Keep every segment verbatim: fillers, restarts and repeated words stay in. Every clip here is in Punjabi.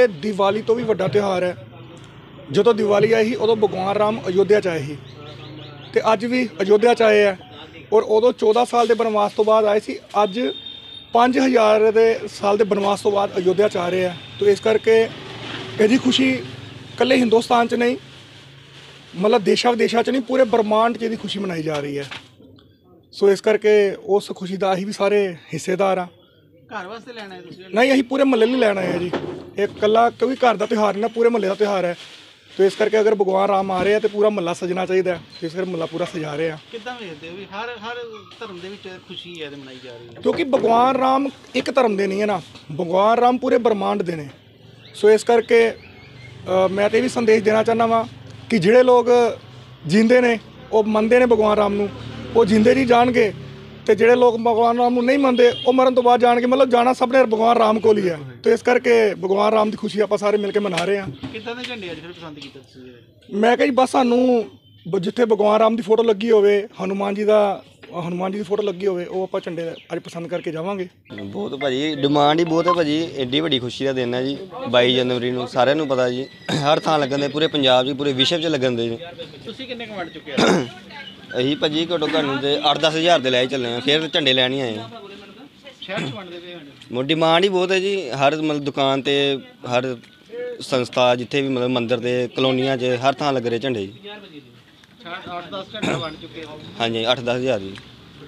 ਦੀਵਾਲੀ ਤੋਂ ਵੀ ਵੱਡਾ ਤਿਉਹਾਰ ਹੈ। ਜਦੋਂ ਦੀਵਾਲੀ ਆਈ ਸੀ ਉਦੋਂ ਭਗਵਾਨ ਰਾਮ ਅਯੋਧਿਆ 'ਚ ਆਏ ਸੀ ਅਤੇ ਅੱਜ ਵੀ ਅਯੋਧਿਆ 'ਚ ਆਏ ਹੈ। ਔਰ ਉਦੋਂ ਚੌਦਾਂ ਸਾਲ ਦੇ ਬਨਵਾਸ ਤੋਂ ਬਾਅਦ ਆਏ ਸੀ, ਅੱਜ ਪੰਜ ਹਜ਼ਾਰ ਦੇ ਸਾਲ ਦੇ ਬਨਵਾਸ ਤੋਂ ਬਾਅਦ ਅਯੋਧਿਆ 'ਚ ਆ ਰਹੇ ਆ। ਤਾਂ ਇਸ ਕਰਕੇ ਇਹਦੀ ਖੁਸ਼ੀ ਇਕੱਲੇ ਹਿੰਦੁਸਤਾਨ 'ਚ ਨਹੀਂ, ਮਤਲਬ ਦੇਸ਼ਾਂ ਵਿਦੇਸ਼ਾਂ 'ਚ ਨਹੀਂ, ਪੂਰੇ ਬ੍ਰਹਮਾਂਡ 'ਚ ਇਹਦੀ ਖੁਸ਼ੀ ਮਨਾਈ ਜਾ ਰਹੀ ਹੈ। ਸੋ ਇਸ ਕਰਕੇ ਉਸ ਖੁਸ਼ੀ ਦਾ ਅਸੀਂ ਵੀ ਸਾਰੇ ਹਿੱਸੇਦਾਰ ਹਾਂ। ਘਰ ਵਾਸਤੇ ਲੈਣਾ ਹੈ ਤੁਸੀਂ? ਨਹੀਂ, ਅਸੀਂ ਪੂਰੇ ਮਹੱਲੇ ਲਈ ਲੈਣਾ ਹੈ ਜੀ। ਇਹ ਇਕੱਲਾ ਕਿਉਂਕਿ ਘਰ ਦਾ ਤਿਉਹਾਰ ਨਹੀਂ ਨਾ, ਪੂਰੇ ਮਹੱਲੇ ਦਾ ਤਿਉਹਾਰ ਹੈ। तो इस करके अगर भगवान राम आ रहे हैं तो पूरा महला सजना चाहिए, तो इस करके महला पूरा सजा रहे हैं। कितना वेखदे हो भी हर हर धर्म दे विच खुशी है मनाई जा रही है? क्योंकि भगवान राम एक धर्म दे नहीं है ना, भगवान राम पूरे ब्रह्मांड दे ने। सो इस करके आ, मैं तो ये भी संदेश देना चाहना वा कि जिहड़े लोग जींदे ने वो मनते ने भगवान राम नूं, वो जींदे जी जाणगे, तो जिहड़े लोग भगवान राम नूं नहीं मनते वो मरण तो बाद जाणगे। मतलब जाना सब ने भगवान राम को ही है। तो इस करके भगवान राम की खुशी आप सारे मिलकर मना रहे हैं। कितना दे झंडे अज फिर पसंद कीता तुसीं? मैं कहा जी बस सानूं जिथे भगवान राम की फोटो लगी होवे, हनुमान जी का हनुमान जी की फोटो लगी होवे, वो आपां झंडे अज पसंद करके जावांगे। बहुत भाजी डिमांड ही बहुत है भाजी, एड्डी वड्डी खुशी का दिन है जी। बाई जनवरी नूं सारिਆਂ ਨੂੰ पता जी, हर थां लगन दे, पूरे पंजाब जी पूरे विश्व च लगन दे जी। ਤੁਸੀਂ ਕਿੰਨੇ ਕੁ ਵੰਡ ਚੁੱਕੇ ਆ? ਅਸੀਂ ਭਾਜੀ ਘੱਟੋ ਘੱਟ ਨੂੰ ਤੇ ਅੱਠ ਦਸ ਹਜ਼ਾਰ ਦੇ ਲੈ ਚੱਲੇ ਆ, ਫਿਰ ਝੰਡੇ ਲੈਣ ਹੀ ਆਏ ਆ। ਸ਼ਹਿਰ ਚ ਵੰਡਦੇ ਪਏ ਹੋ? ਮੋ ਡਿਮਾਂਡ ਹੀ ਬਹੁਤ ਹੈ ਜੀ, ਹਰ ਮਤਲਬ ਦੁਕਾਨ ਤੇ ਹਰ ਸੰਸਥਾ ਜਿੱਥੇ ਵੀ ਮਤਲਬ ਮੰਦਿਰ ਤੇ ਕਲੋਨੀਆਂ 'ਚ ਹਰ ਥਾਂ ਲੱਗ ਰਹੇ ਝੰਡੇ ਜੀ। ਅੱਠ ਦਸ ਝੰਡੇ ਵੰਡ ਚੁੱਕੇ ਹੋ? ਹਾਂਜੀ ਅੱਠ ਦਸ ਹਜ਼ਾਰ ਜੀ।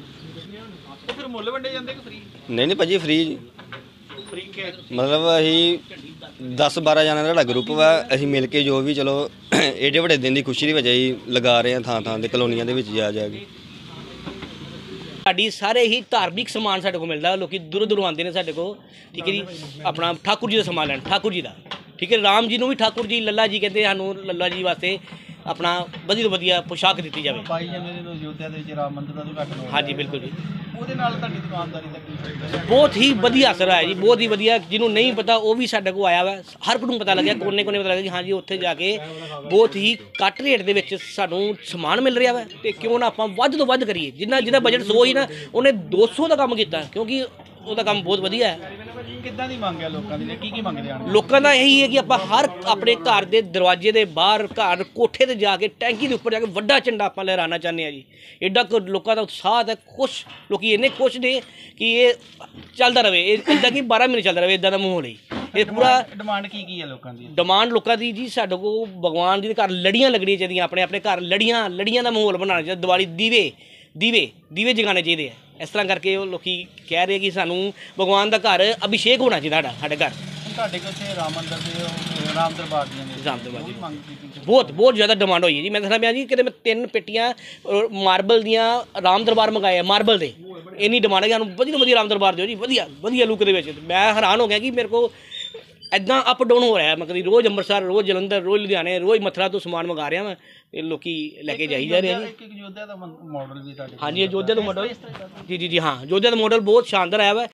ਤੇ ਫਿਰ ਮੁੱਲ ਵੰਡੇ ਜਾਂਦੇ ਕਿ ਫ੍ਰੀ? ਨਹੀਂ ਨਹੀਂ ਭਾਜੀ ਫ੍ਰੀ ਜੀ। ਫ੍ਰੀ ਕਿ ਮਤਲਬ ਅਸੀਂ ਦਸ ਬਾਰਾਂ ਜਣਿਆਂ ਦਾ ਸਾਡਾ ਗਰੁੱਪ ਵਾ, ਅਸੀਂ ਮਿਲ ਕੇ ਜੋ ਵੀ ਚਲੋ ਏਡੇ ਵੱਡੇ ਦਿਨ ਦੀ ਖੁਸ਼ੀ ਦੀ ਵਜ੍ਹਾ ਹੀ ਲਗਾ ਰਹੇ ਹਾਂ ਥਾਂ ਥਾਂ ਦੇ ਕਲੋਨੀਆਂ ਦੇ ਵਿੱਚ ਜਾ ਜਾ ਕੇ। ਸਾਡੀ ਸਾਰੇ ਹੀ ਧਾਰਮਿਕ ਸਮਾਨ ਸਾਡੇ ਕੋਲ ਮਿਲਦਾ, ਲੋਕੀ ਦੂਰੋਂ ਦੂਰੋਂ ਆਉਂਦੇ ਨੇ ਸਾਡੇ ਕੋਲ, ਠੀਕ ਹੈ ਜੀ। ਆਪਣਾ ਠਾਕੁਰ ਜੀ ਦਾ ਸਮਾਨ ਲੈਣ, ਠਾਕੁਰ ਜੀ ਦਾ, ਠੀਕ ਹੈ। ਰਾਮ ਜੀ ਨੂੰ ਵੀ ਠਾਕੁਰ ਜੀ ਲੱਲਾ ਜੀ ਕਹਿੰਦੇ, ਸਾਨੂੰ ਲੱਲਾ ਜੀ ਵਾਸਤੇ ਆਪਣਾ ਵਧੀਆ ਤੋਂ ਵਧੀਆ ਪੋਸ਼ਾਕ ਦਿੱਤੀ ਜਾਵੇ। ਬਾਈ ਜਨਵਰੀ ਨੂੰ ਅਯੋਧਿਆ ਦੇ ਵਿੱਚ ਰਾਮ ਮੰਦਿਰ ਦਾ ਉਦਘਾਟਨ ਹੋਇਆ। ਹਾਂਜੀ ਬਿਲਕੁਲ ਜੀ। ਉਹਦੇ ਨਾਲ ਤੁਹਾਡੀ ਦੁਕਾਨਦਾਰੀ ਦਾ ਕੀ ਫਾਇਦਾ? ਬਹੁਤ ਹੀ ਵਧੀਆ ਅਸਰ ਆਇਆ ਜੀ, ਬਹੁਤ ਹੀ ਵਧੀਆ। ਜਿਹਨੂੰ ਨਹੀਂ ਪਤਾ ਉਹ ਵੀ ਸਾਡੇ ਕੋਲ ਆਇਆ ਵਾ, ਹਰ ਇੱਕ ਨੂੰ ਪਤਾ ਲੱਗਿਆ, ਕੋਨੇ ਕੋਨੇ ਪਤਾ ਲੱਗਿਆ ਕਿ ਹਾਂਜੀ ਉੱਥੇ ਜਾ ਕੇ ਬਹੁਤ ਹੀ ਘੱਟ ਰੇਟ ਦੇ ਵਿੱਚ ਸਾਨੂੰ ਸਮਾਨ ਮਿਲ ਰਿਹਾ ਵਾ। ਅਤੇ ਕਿਉਂ ਨਾ ਆਪਾਂ ਵੱਧ ਤੋਂ ਵੱਧ ਕਰੀਏ। ਜਿੰਨਾ ਜਿਹਦਾ ਬਜਟ ਸੌ ਹੀ ਨਾ, ਉਹਨੇ ਦੋ ਸੌ ਦਾ ਕੰਮ ਕੀਤਾ, ਕਿਉਂਕਿ ਉਹਦਾ ਕੰਮ ਬਹੁਤ ਵਧੀਆ ਹੈ। ਕਿੱਦਾਂ ਦੀ ਮੰਗ ਹੈ ਲੋਕਾਂ ਦੀ, ਕੀ ਕੀ ਮੰਗਦੇ ਹਨ ਲੋਕਾਂ ਦਾ ਇਹੀ ਹੈ ਕਿ ਆਪਾਂ ਹਰ ਆਪਣੇ ਘਰ ਦੇ ਦਰਵਾਜ਼ੇ ਦੇ ਬਾਹਰ, ਘਰ ਕੋਠੇ ਤੇ ਜਾ ਕੇ, ਟੈਂਕੀ ਦੇ ਉੱਪਰ ਜਾ ਕੇ ਵੱਡਾ ਝੰਡਾ ਆਪਾਂ ਲਹਿਰਾਉਣਾ ਚਾਹੁੰਦੇ ਹਾਂ ਜੀ। ਐਡਾ ਕੁ ਲੋਕਾਂ ਦਾ ਉਤਸ਼ਾਹ ਹੈ, ਖੁਸ਼ ਲੋਕੀ ਇੰਨੇ ਖੁਸ਼ ਨੇ ਕਿ ਇਹ ਚੱਲਦਾ ਰਹੇ, ਇਹ ਇੱਦਾਂ ਕਿ ਬਾਰਾਂ ਮਹੀਨੇ ਚੱਲਦਾ ਰਹੇ, ਇੱਦਾਂ ਦਾ ਮਾਹੌਲ ਹੈ। ਇਹ ਪੂਰਾ ਡਿਮਾਂਡ ਕੀ ਕੀ ਹੈ ਲੋਕਾਂ ਦੀ? ਡਿਮਾਂਡ ਲੋਕਾਂ ਦੀ ਜੀ, ਸਾਡੇ ਕੋਲ ਭਗਵਾਨ ਜੀ ਦੇ ਘਰ ਲੜੀਆਂ ਲੱਗਣੀਆਂ ਚਾਹੀਦੀਆਂ, ਆਪਣੇ ਆਪਣੇ ਘਰ ਲੜੀਆਂ ਲੜੀਆਂ ਦਾ ਮਾਹੌਲ ਬਣਾਉਣਾ ਚਾਹੀਦਾ। ਦੀਵਾਲੀ ਦੀਵੇ ਦੀਵੇ ਦੀਵੇ ਜਗਾਉਣੇ ਚਾਹੀਦੇ ਆ। ਇਸ ਤਰ੍ਹਾਂ ਕਰਕੇ ਉਹ ਲੋਕੀ ਕਹਿ ਰਹੇ ਕਿ ਸਾਨੂੰ ਭਗਵਾਨ ਦਾ ਘਰ ਅਭਿਸ਼ੇਕ ਹੋਣਾ ਚਾਹੀਦਾ ਸਾਡਾ ਸਾਡੇ ਘਰ। ਤੁਹਾਡੇ ਕੋਲ ਇੱਥੇ ਰਾਮ ਮੰਦਿਰ ਦੇ ਰਾਮ ਦਰਬਾਰ ਦੀਆਂ ਨੇ? ਰਾਮ ਦਰਬਾਰ ਦੀ ਮੰਗ ਕੀਤੀ ਬਹੁਤ ਬਹੁਤ ਜ਼ਿਆਦਾ ਡਿਮਾਂਡ ਹੋਈ ਹੈ ਜੀ। ਮੈਂ ਦੱਸਣਾ ਪਿਆ ਜੀ, ਕਿਤੇ ਮੈਂ ਤਿੰਨ ਪੇਟੀਆਂ ਮਾਰਬਲ ਦੀਆਂ ਰਾਮ ਦਰਬਾਰ ਮੰਗਾਏ ਆ, ਮਾਰਬਲ ਦੇ। ਇੰਨੀ ਡਿਮਾਂਡ ਹੈ ਕਿ ਸਾਨੂੰ ਵਧੀਆ ਤੋਂ ਵਧੀਆ ਰਾਮ ਦਰਬਾਰ ਦਿਓ ਜੀ, ਵਧੀਆ ਵਧੀਆ ਲੁੱਕ ਦੇ ਵਿੱਚ। ਮੈਂ ਹੈਰਾਨ ਹੋ ਗਿਆ ਕਿ ਮੇਰੇ ਕੋਲ ਇੱਦਾਂ ਅਪ ਡਾਊਨ ਹੋ ਰਿਹਾ, ਮਤਲਬ ਰੋਜ਼ ਅੰਮ੍ਰਿਤਸਰ, ਰੋਜ਼ ਜਲੰਧਰ, ਰੋਜ਼ ਲੁਧਿਆਣੇ, ਰੋਜ਼ ਮਥੁਰਾ ਤੋਂ ਸਮਾਨ ਮੰਗਾ ਰਿਹਾ ਮੈਂ, ਇਹ ਲੋਕੀ ਲੈ ਕੇ ਜਾਈ ਜਾ ਰਹੇ ਜੀ। ਇੱਕ ਅਯੋਧਿਆ ਦਾ ਮਾਡਲ ਵੀ ਤੁਹਾਡੇ? ਹਾਂਜੀ ਅਯੋਧਿਆ ਦਾ ਮਾਡਲ, ਜੀ ਜੀ ਜੀ ਹਾਂ, ਅਯੋਧਿਆ ਦਾ ਮਾਡਲ ਬਹੁਤ ਸ਼ਾਨਦਾਰ ਆਇਆ ਵਾ।